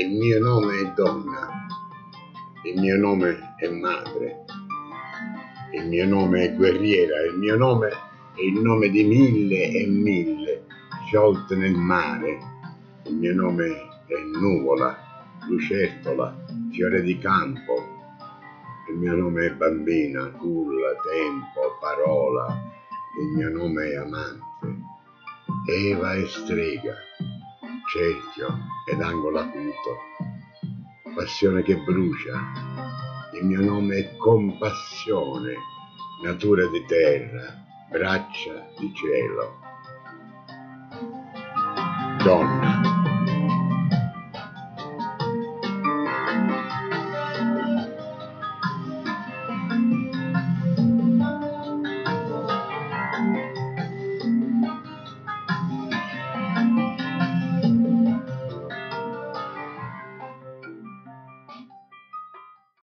Il mio nome è donna, il mio nome è madre, il mio nome è guerriera, il mio nome è il nome di mille e mille sciolte nel mare. Il mio nome è nuvola, lucertola, fiore di campo. Il mio nome è bambina, culla, tempo, parola. Il mio nome è amante, Eva e strega, cerchio ed angolo acuto, passione che brucia. Il mio nome è compassione, natura di terra, braccia di cielo. Donna.